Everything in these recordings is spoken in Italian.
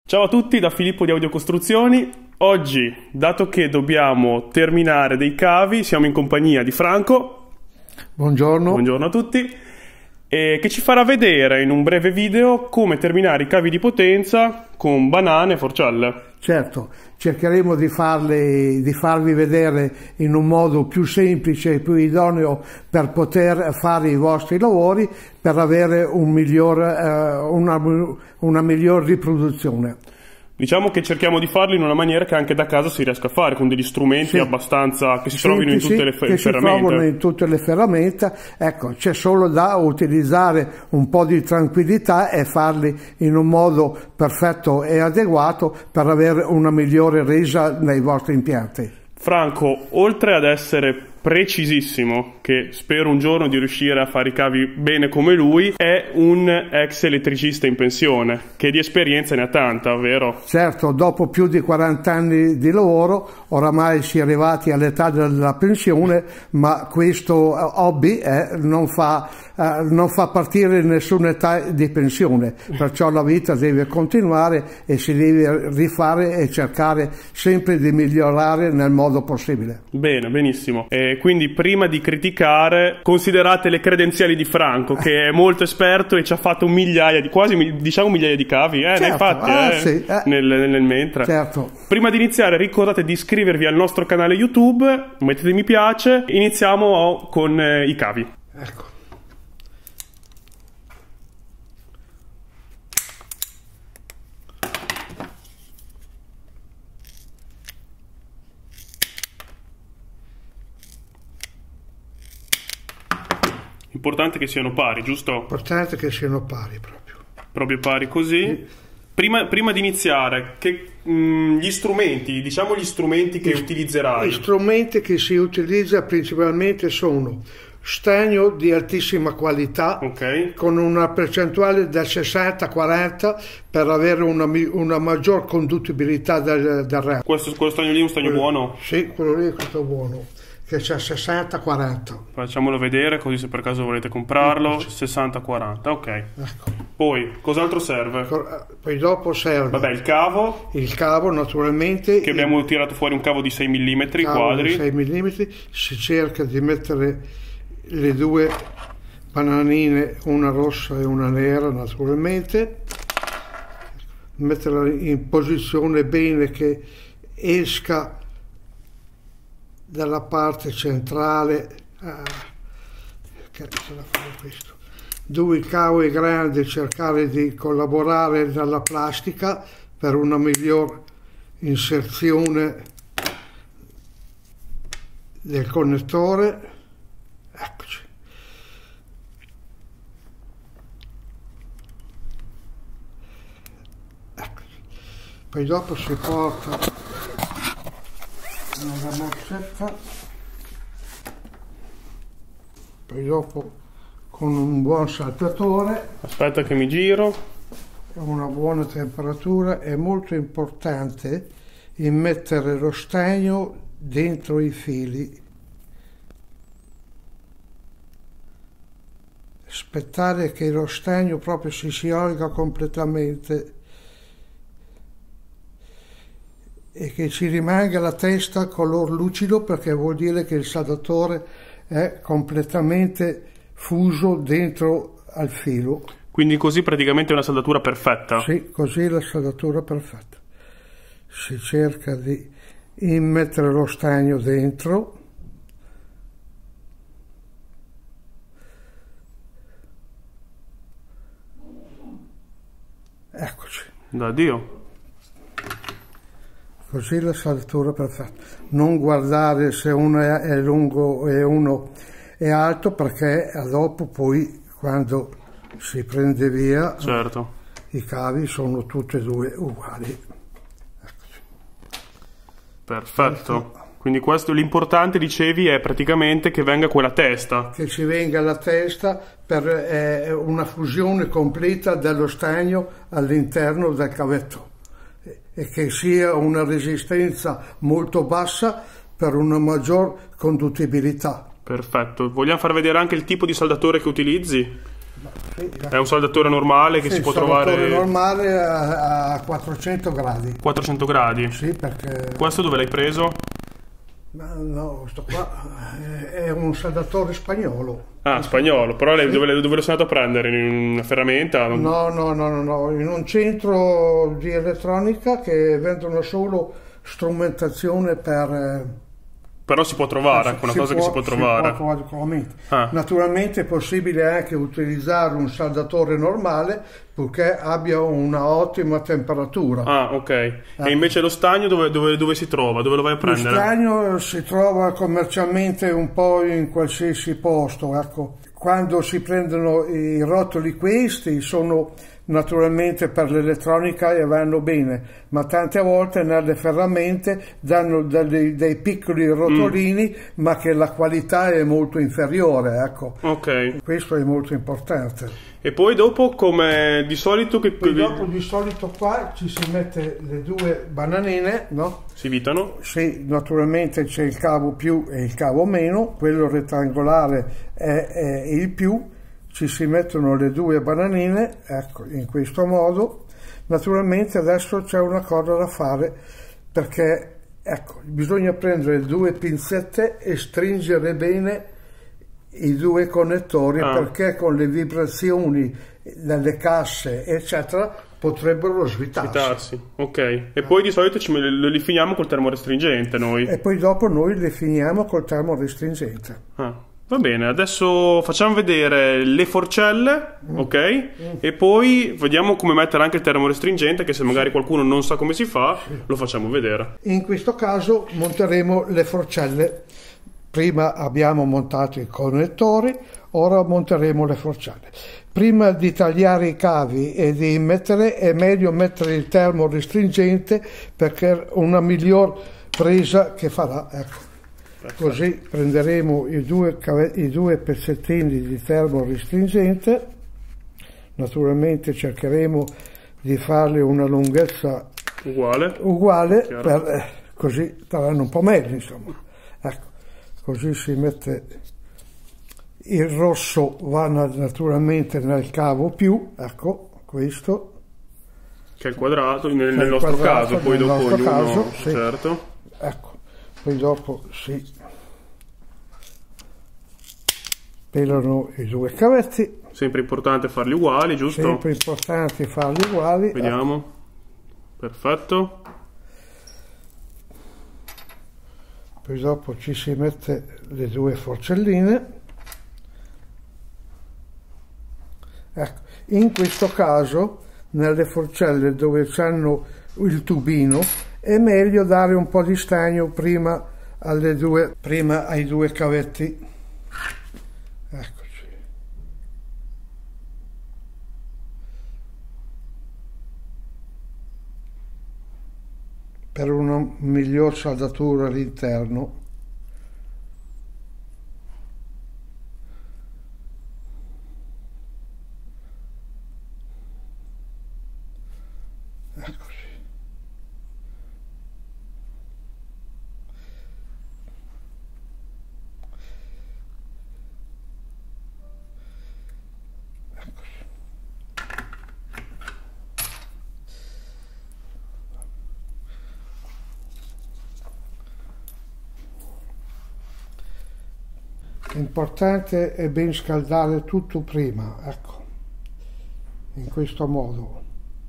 Ciao a tutti da Filippo di Audiocostruzioni. Oggi, dato che dobbiamo terminare dei cavi, siamo in compagnia di Franco. Buongiorno. Buongiorno a tutti. Che ci farà vedere in un breve video come terminare i cavi di potenza con banane e forcelle. Certo, cercheremo di farvi vedere in un modo più semplice e più idoneo per poter fare i vostri lavori, per avere una miglior riproduzione. Diciamo che cerchiamo di farlo in una maniera che anche da casa si riesca a fare, con degli strumenti abbastanza che si trovino in tutte le ferramente. Si trovano in tutte le ferramenta. Ecco, c'è solo da utilizzare un po' di tranquillità e farli in un modo perfetto e adeguato per avere una migliore resa nei vostri impianti. Franco, oltre ad essere precisissimo, che spero un giorno di riuscire a fare i cavi bene come lui, è un ex elettricista in pensione, che di esperienza ne ha tanta, vero? Certo, dopo più di 40 anni di lavoro, oramai si è arrivati all'età della pensione, ma questo hobby non fa partire nessuna età di pensione, perciò la vita deve continuare e si deve rifare e cercare sempre di migliorare nel modo possibile. Bene, benissimo. Quindi prima di criticare, considerate le credenziali di Franco, che è molto esperto e ci ha fatto migliaia di cavi, certo, ne hai fatti, sì, nel mentre. Certo. Prima di iniziare ricordate di iscrivervi al nostro canale YouTube, mettete mi piace, iniziamo con i cavi. Ecco. Importante che siano pari, giusto? Importante che siano pari proprio. Proprio pari così. Sì. Prima di iniziare, gli strumenti che utilizzerai. Gli strumenti che si utilizza principalmente sono stagno di altissima qualità, con una percentuale del 60-40 per avere una maggior conduttibilità del rame. Quello stagno lì è un stagno buono? Sì, quello lì è questo buono, che c'è 60-40. Facciamolo vedere così se per caso volete comprarlo. 60-40, ok. Ecco. Poi cos'altro serve? Poi dopo serve il cavo. Il cavo naturalmente, che abbiamo tirato fuori un cavo di 6 mm quadri. 6 mm. Si cerca di mettere le due bananine, una rossa e una nera naturalmente, metterla in posizione bene che esca dalla parte centrale. Questo. Dove il cavo è grande, cercare di collaborare dalla plastica per una miglior inserzione del connettore. Eccoci. Eccoci. Poi dopo si porta una mozzetta, poi dopo con un buon saltatore. Aspetta che mi giro. Una buona temperatura. È molto importante immettere lo stagno dentro i fili, aspettare che lo stagno proprio si sciolga completamente e che ci rimanga la testa color lucido, perché vuol dire che il saldatore è completamente fuso dentro al filo. Quindi così praticamente è una saldatura perfetta? Sì, così è la saldatura perfetta. Si cerca di immettere lo stagno dentro. Eccoci. Da Dio. Così la saldatura perfetta. Non guardare se uno è lungo e uno è alto, perché dopo poi quando si prende via, certo, i cavi sono tutti e due uguali. Eccoci. Perfetto. Quindi questo, l'importante, dicevi, è praticamente che venga quella testa. Che ci venga la testa per una fusione completa dello stagno all'interno del cavetto, e che sia una resistenza molto bassa per una maggior conduttibilità. Perfetto. Vogliamo far vedere anche il tipo di saldatore che utilizzi? Sì, È un saldatore normale che sì, si può saldatore trovare normale a 400 gradi. 400 gradi. Sì, perché Questo dove l'hai preso? ma no, sto qua è un saldatore spagnolo. Ah, spagnolo, però Sì. dove lo sei andato a prendere? In una ferramenta? No, in un centro di elettronica che vendono solo strumentazione per... Però si può trovare, è una cosa che si può trovare. Si può trovare sicuramente. Ah. Naturalmente è possibile anche utilizzare un saldatore normale purché abbia una ottima temperatura. Ah, ok. E invece lo stagno dove si trova? Dove lo vai a Lo prendere? stagno si trova commercialmente un po' in qualsiasi posto, ecco. Quando si prendono i rotoli questi sono naturalmente per l'elettronica e vanno bene, ma tante volte nelle ferramente danno dei piccoli rotolini, ma che la qualità è molto inferiore, ecco. Ok. Questo è molto importante. E poi dopo, come di solito, Poi dopo di solito qua ci si mette le due bananine, no? si vitano? Sì, naturalmente c'è il cavo più e il cavo meno, quello rettangolare è il più, ci si mettono le due bananine, ecco, in questo modo. Naturalmente adesso c'è una cosa da fare, perché ecco, bisogna prendere due pinzette e stringere bene i due connettori, perché con le vibrazioni delle casse eccetera potrebbero svitarsi. Ok. E poi di solito li finiamo col termorestringente noi. E poi dopo noi le finiamo col termorestringente. Va bene, adesso facciamo vedere le forcelle, ok? E poi vediamo come mettere anche il termorestringente, che se magari qualcuno non sa come si fa, lo facciamo vedere. In questo caso monteremo le forcelle. Prima abbiamo montato i connettori, ora monteremo le forcelle. Prima di tagliare i cavi e di mettere, è meglio mettere il termorestringente perché una miglior presa che farà, ecco. Perfetto. Così prenderemo i due pezzettini di termorestringente, naturalmente cercheremo di farli una lunghezza uguale così saranno un po' meglio, insomma. Ecco. Così si mette il rosso, va naturalmente nel cavo più, ecco, questo. Che è il quadrato, nel nostro caso, poi dopo ognuno, sì. Certo. Ecco, poi dopo si pelano i due cavetti. Sempre importante farli uguali, giusto? Sempre importante farli uguali. Vediamo. Ecco. Perfetto. Poi dopo ci si mette le due forcelline. Ecco, in questo caso nelle forcelle dove c'hanno il tubino è meglio dare un po' di stagno prima ai due cavetti. Eccoci. Per una miglior saldatura all'interno. Eccoci. L'importante è ben scaldare tutto prima, ecco, in questo modo.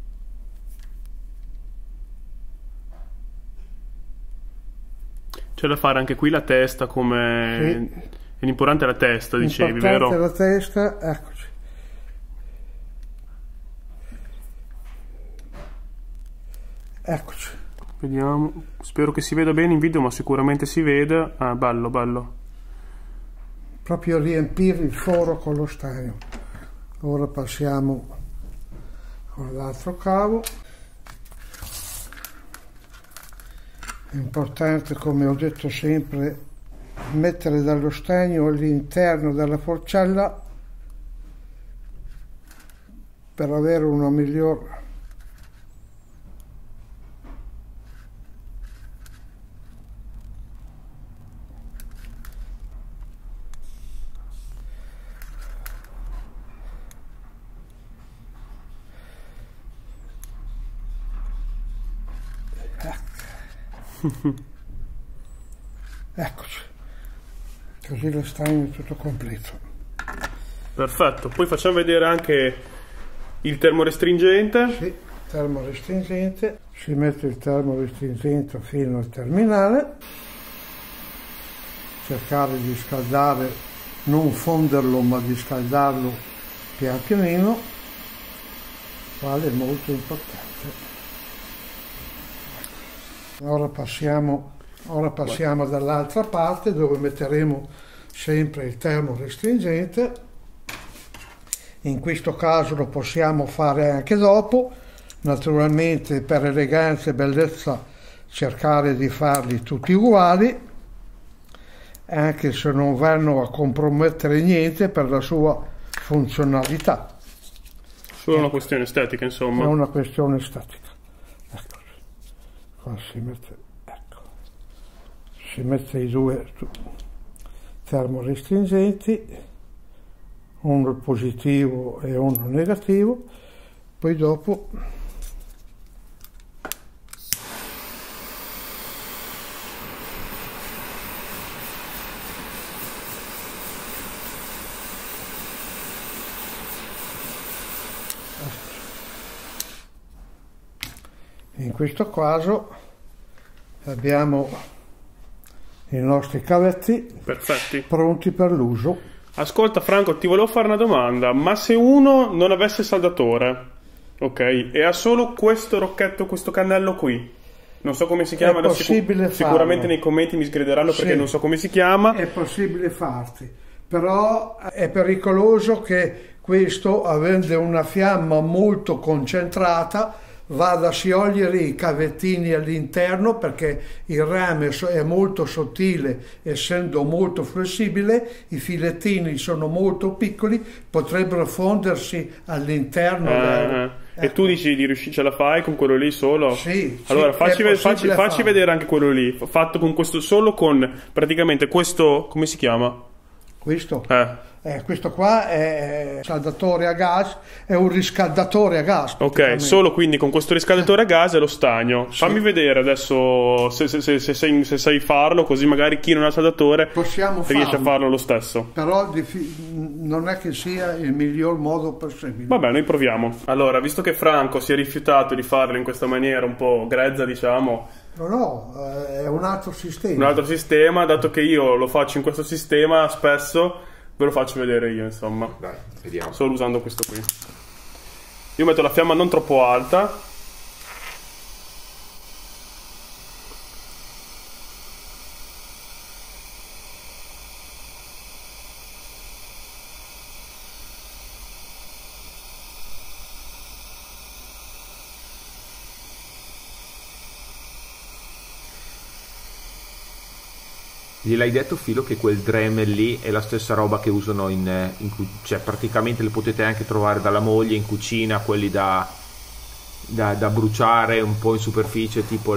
C'è da fare anche qui la testa, come... Sì. L'importante è la testa, dicevi, vero? L'importante è la testa, eccoci. Eccoci. Vediamo, spero che si veda bene in video, ma sicuramente si vede. Ah, bello, bello. Proprio riempire il foro con lo stagno. Ora passiamo con l'altro cavo. È importante, come ho detto sempre, mettere dello stagno all'interno della forcella per avere una miglior Eccoci, così lo stagno è tutto completo. Perfetto, poi facciamo vedere anche il termorestringente. Sì, termorestringente, si mette il termorestringente fino al terminale, cercare di scaldare, non fonderlo ma di scaldarlo pian pianino, quale è molto importante. Ora passiamo dall'altra parte dove metteremo sempre il termorestringente. In questo caso lo possiamo fare anche dopo, naturalmente per eleganza e bellezza cercare di farli tutti uguali, anche se non vanno a compromettere niente per la sua funzionalità. Solo una questione estetica, insomma. È una questione estetica. Ecco, qua si mette i due termorestringenti, uno positivo e uno negativo, poi dopo in questo caso abbiamo i nostri cavetti perfetti, pronti per l'uso. Ascolta Franco, ti volevo fare una domanda, ma se uno non avesse saldatore, ok, e ha solo questo rocchetto, questo cannello qui, non so come si chiama, è possibile farlo. Sicuramente nei commenti mi sgrideranno perché sì, non so come si chiama. È possibile farti, però è pericoloso che questo, avendo una fiamma molto concentrata, vada a sciogliere i cavettini all'interno, perché il rame è molto sottile, essendo molto flessibile, i filettini sono molto piccoli, potrebbero fondersi all'interno. Ecco. E tu dici di riuscire, ce la fai con quello lì solo? Sì. Allora facci vedere anche quello lì, fatto con questo, solo con praticamente questo, come si chiama? Questo? Questo qua è un saldatore a gas, è un riscaldatore a gas. Ok, solo quindi con questo riscaldatore a gas e lo stagno. Sì. Fammi vedere adesso se sai farlo, così magari chi non ha saldatore riesce a farlo lo stesso. Però non è che sia il miglior modo possibile. Vabbè, noi proviamo. Allora, visto che Franco si è rifiutato di farlo in questa maniera un po' grezza, diciamo... No, è un altro sistema. Un altro sistema, dato che io lo faccio in questo sistema spesso... Ve lo faccio vedere io, insomma. Dai, vediamo. Solo usando questo qui. Io metto la fiamma non troppo alta. Gliel'hai detto Filo che quel Dremel lì è la stessa roba che usano cioè praticamente le potete anche trovare dalla moglie in cucina, quelli da bruciare un po' in superficie, tipo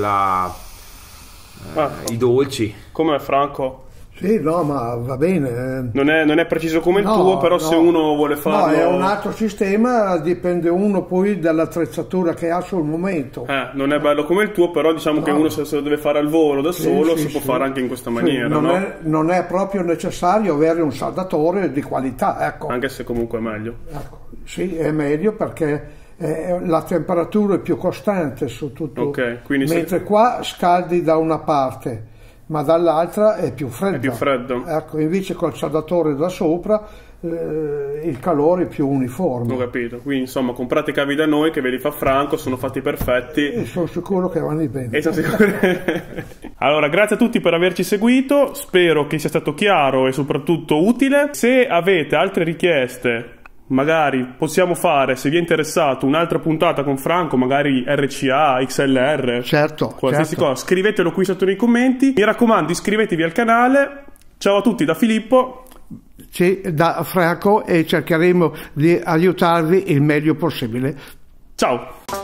i dolci. Come Franco? Sì, no, ma va bene. Non è preciso come il tuo, però se uno vuole farlo... No, è un altro sistema, dipende uno poi dall'attrezzatura che ha sul momento. Non è bello come il tuo, però diciamo che uno se lo deve fare al volo da solo, si può fare anche in questa maniera. Non è proprio necessario avere un saldatore di qualità, ecco. Anche se comunque è meglio. Ecco, sì, è meglio perché la temperatura è più costante su tutto. Okay, mentre qua scaldi da una parte, ma dall'altra è più freddo. È più freddo. Ecco, invece col saldatore da sopra il calore è più uniforme. Ho capito. Quindi insomma comprate i cavi da noi che ve li fa Franco, sono fatti perfetti. E sono sicuro che vanno bene. Allora, grazie a tutti per averci seguito, spero che sia stato chiaro e soprattutto utile. Se avete altre richieste, magari possiamo fare, se vi è interessato, un'altra puntata con Franco, magari RCA, XLR, qualsiasi cosa, scrivetelo qui sotto nei commenti. Mi raccomando, iscrivetevi al canale. Ciao a tutti da Filippo, da Franco, e cercheremo di aiutarvi il meglio possibile. Ciao.